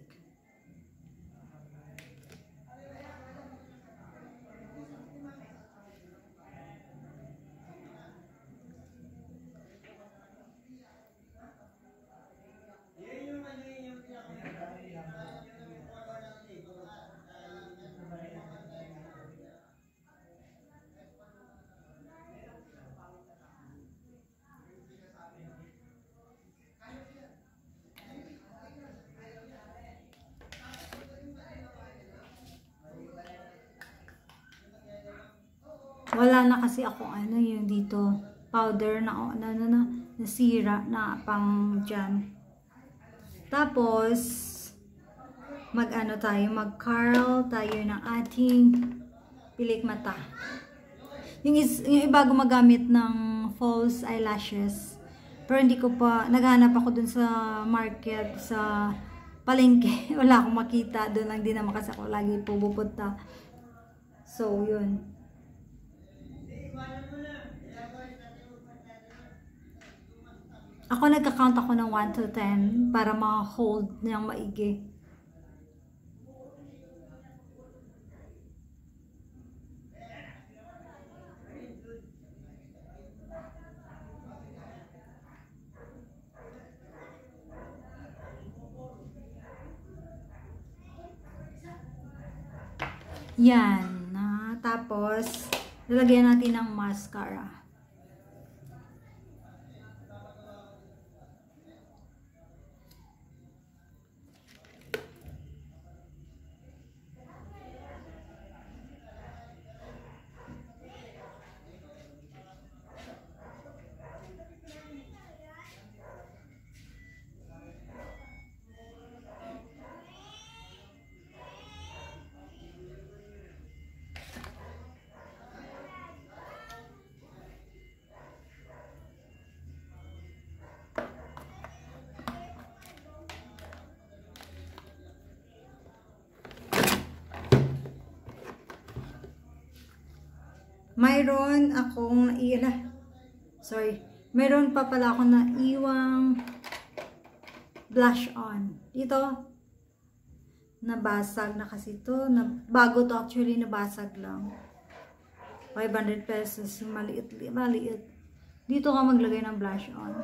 Wala na kasi ako ano yung dito powder na nasira na pang jam. Tapos mag-ano tayo, mag-curl tayo ng ating pilik mata. Yung iba gumagamit ng false eyelashes. Pero hindi ko pa, naghanap ako dun sa market, sa palengke. Wala akong makita. Doon lang din naman kasi ako lagi pupunta. So, yun. Ako nagka-count ako ng 1 to 10 para ma-hold niyang maigi. Yan. Tapos, lalagyan natin ng mascara. Mayroon akong mayroon pa pala akong naiwang blush on. Dito, nabasag na kasi ito. Bago to actually, nabasag lang. 500 pesos. Maliit. Dito ka maglagay ng blush on.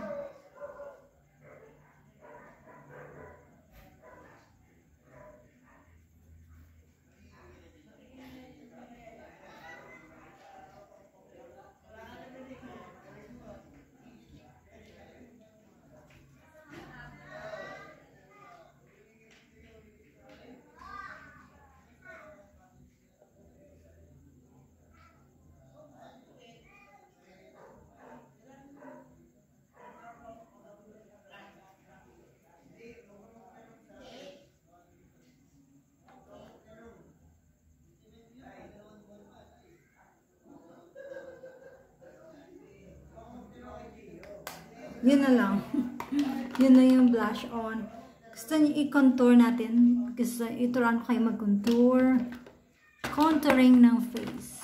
Yun na lang. Yun na yung blush on. Gusto nyo i-contour natin. Gusto ituruan ko kayo mag-contour. Contouring ng face.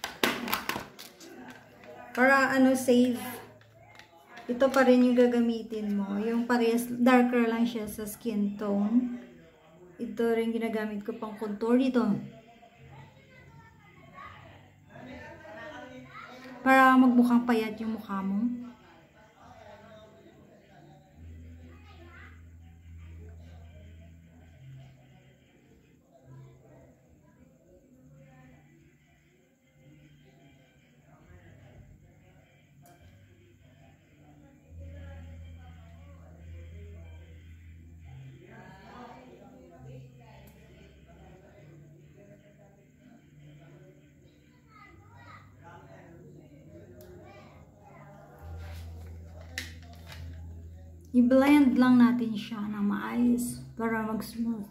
Para save. Ito pa rin yung gagamitin mo. Yung parehas, darker lang siya sa skin tone. Ito rin ginagamit ko pang contour dito. Para magmukhang payat yung mukha mo. I-blend lang natin siya ng maayos para mag-smooth.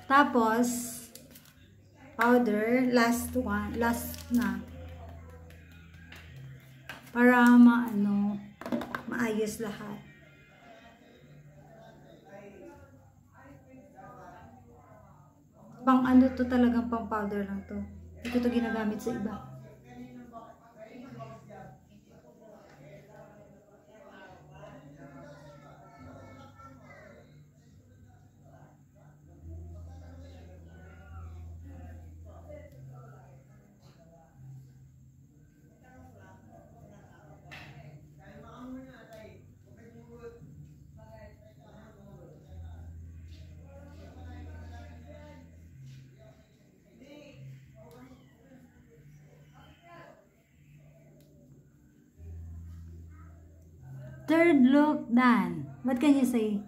Tapos, powder, last na. Para maayos lahat. Pang ano to, talagang pang powder lang to. Hindi ko to ginagamit sa iba. Third look done. What can you say?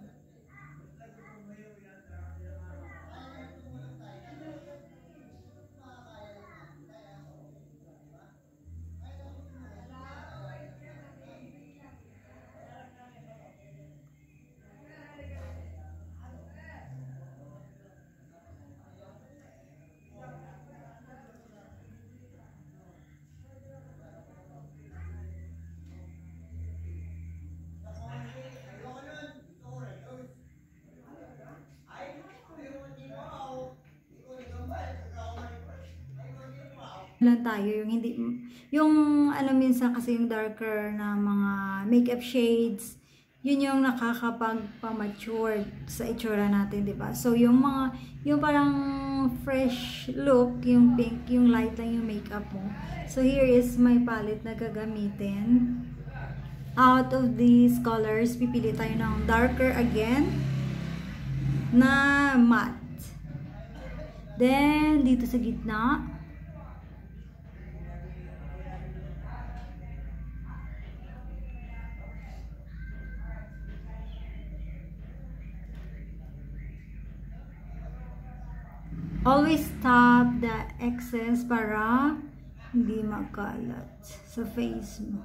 Lang tayo yung hindi yung minsan kasi yung darker na mga makeup shades, yun yung nakakapag-mature sa itsura natin, di ba? So yung parang fresh look, yung pink, yung light lang yung makeup mo. So here is my palette na gagamitin. Out of these colors, pipili tayo ng darker again na matte. Then dito sa gitna, always tap the excess para hindi magkalat sa face mo.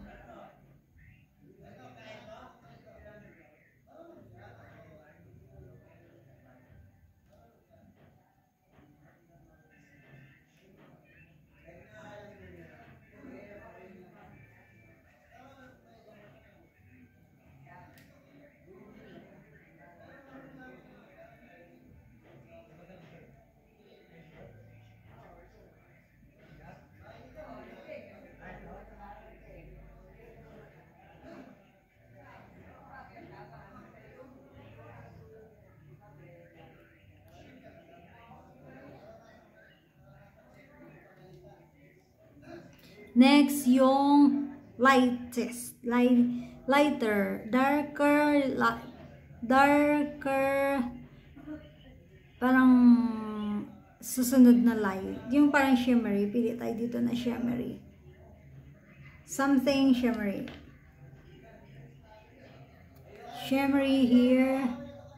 Next, yung lighter, darker, parang susunod na light. Yung parang shimmery, pili tayo dito na shimmery. Something shimmery. Shimmery here.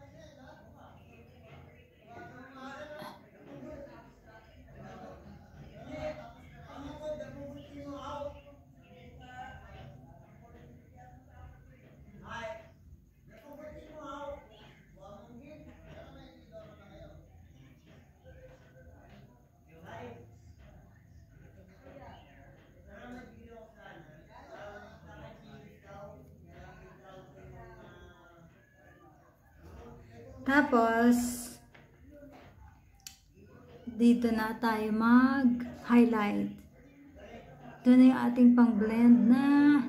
Tapos, dito na tayo mag-highlight. Ito na yung ating pang-blend na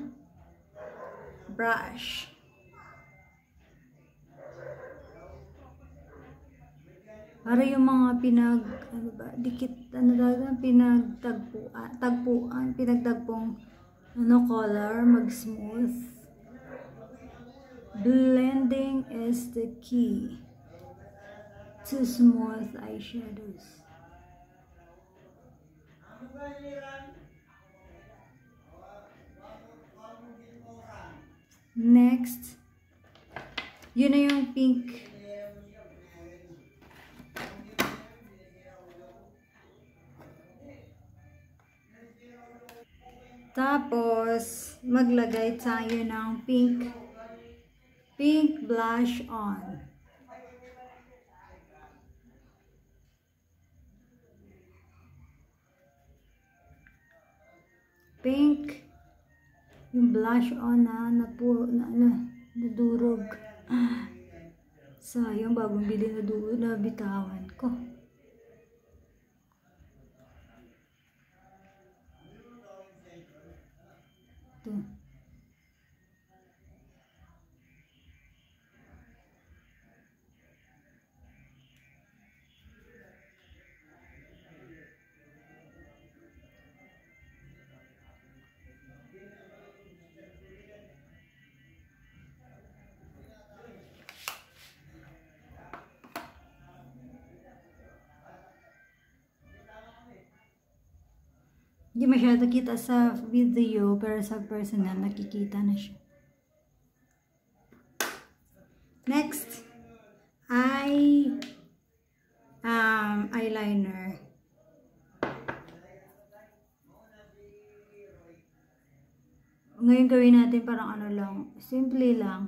brush. Para yung mga pinagtagpong color, mag-smooth. Blending is the key to smooth eyeshadows. Next, yun na yung pink. Tapos, maglagay tayo ng pink blush on. pink. Yung blush on nadurog. Sayang, bagong bili na bitawan ko. Ito. Hindi masyado kita sa video, pero sa personal, nakikita na siya. Next, eyeliner. Ngayon gawin natin parang ano lang, simple lang.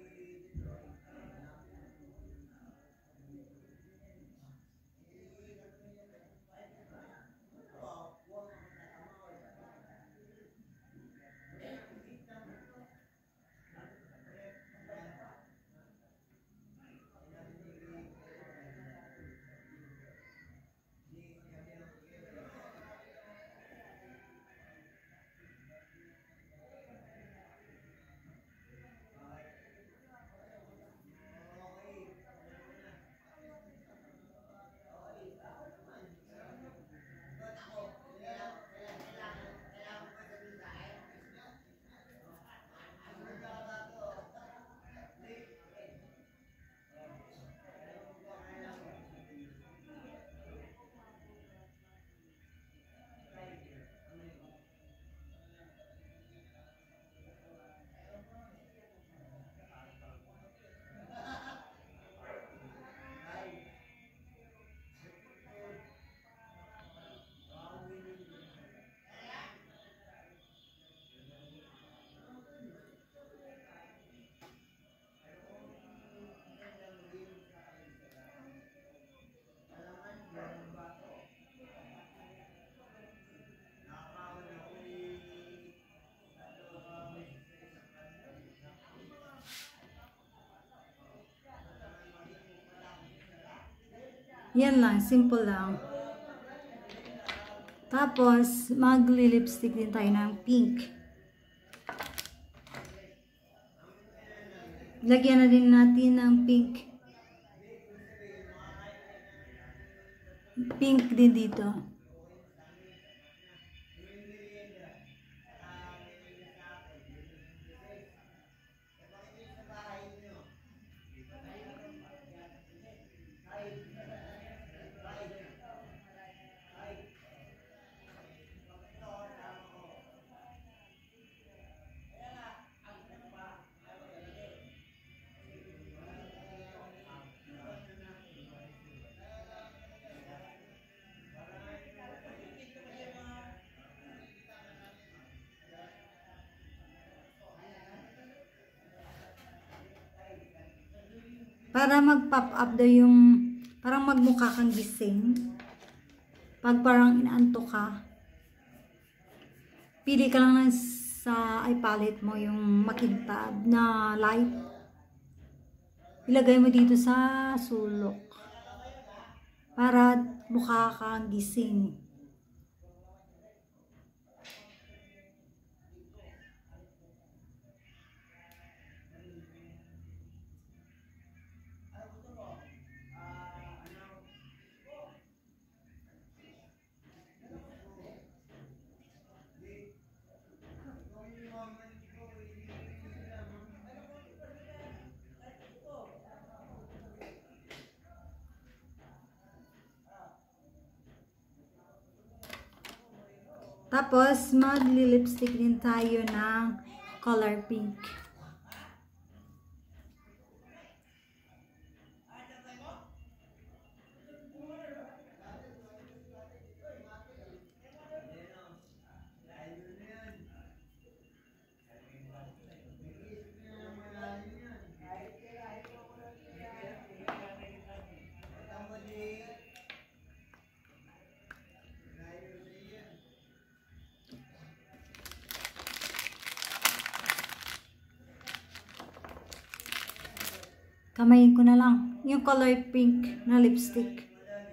Yan lang, simple lang. Tapos, magli-lipstick din tayo ng pink. Lagyan na din natin ng pink. Pink din dito. Para mag-pop up daw yung, parang magmukha kang gising. Pag parang inaantok ka, pili ka lang sa eye palette mo yung makintab na light. Ilagay mo dito sa sulok. Para mukha kang gising. Tapos, magli-lipstick din tayo ng color pink. Kamayin ko na lang. Yung color pink na lipstick.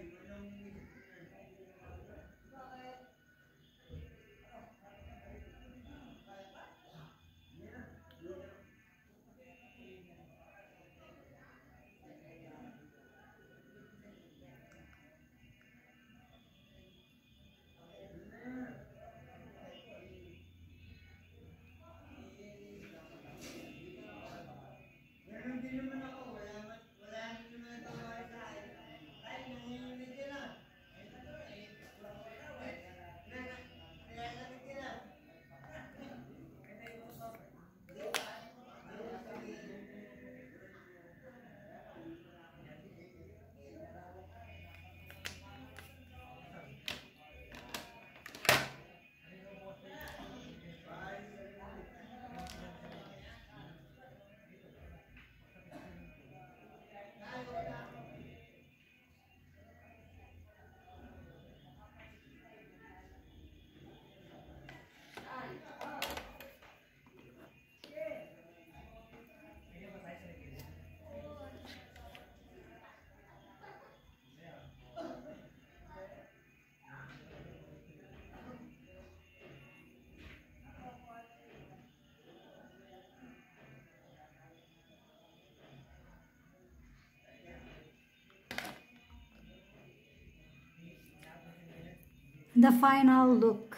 The final look.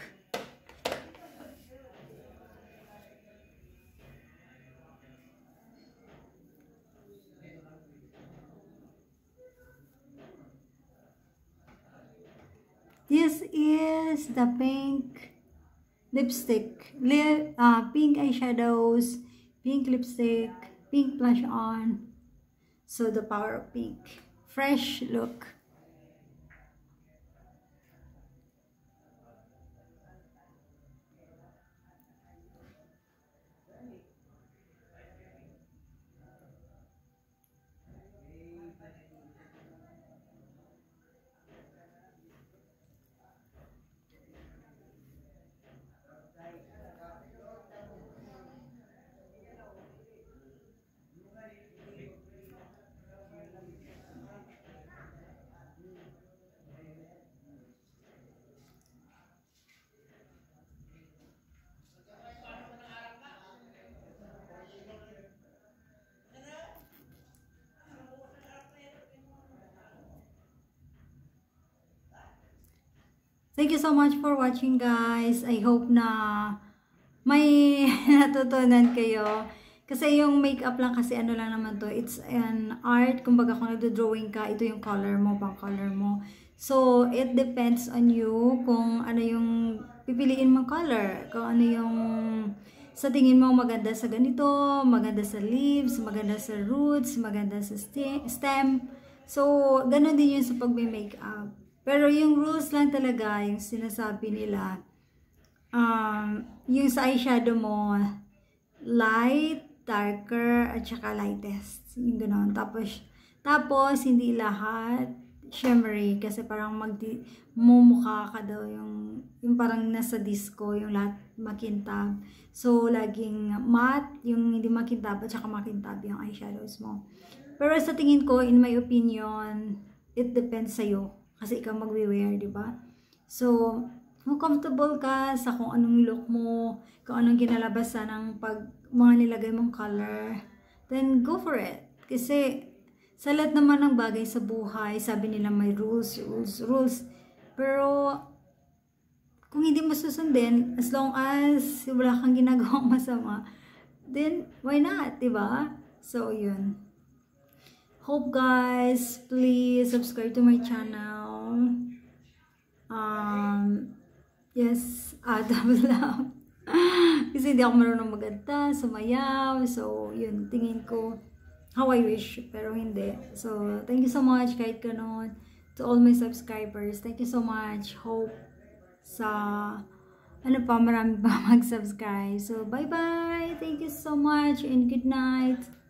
This is the pink lipstick, pink eyeshadows, pink lipstick, pink blush on. So the power of pink. Fresh look. Thank you so much for watching, guys. I hope na may natutunan kayo. Kasi yung makeup lang kasi ano lang naman to. It's an art. Kumbaga kung nagdo-drawing ka, ito yung color mo, pang color mo. So, it depends on you kung ano yung pipiliin mong color. Kung ano yung sa tingin mo maganda sa ganito, maganda sa leaves, maganda sa roots, maganda sa stem. So, ganun din yun sa pag-makeup. Pero yung rules lang talaga, yung sinasabi nila, yung sa eyeshadow mo, light, darker, at saka lightest. Yung gano'n. Tapos hindi lahat shimmery kasi parang mumukha ka daw yung parang nasa disco, yung lahat makintab. So, laging matte, yung hindi makintab, at saka makintab yung eyeshadows mo. Pero sa tingin ko, in my opinion, it depends sa'yo. Kasi ikaw magwe-wear, di ba? So, kung comfortable ka sa kung anong look mo, kung anong kinalabasan ng mga nilagay mong color, then go for it. Kasi, sa lahat naman ng bagay sa buhay, sabi nila may rules. Pero, kung hindi mo susundin, as long as wala kang ginagawang masama, then, why not, di ba? So, yun. Hope guys, please subscribe to my channel. Yes, double up. Kasi hindi ako marunong maganta, sumayaw. So, yun, tingin ko, how I wish, pero hindi. So, thank you so much kahit ganon. To all my subscribers, thank you so much. Hope sa, marami pa mag-subscribe. So, bye-bye. Thank you so much and good night.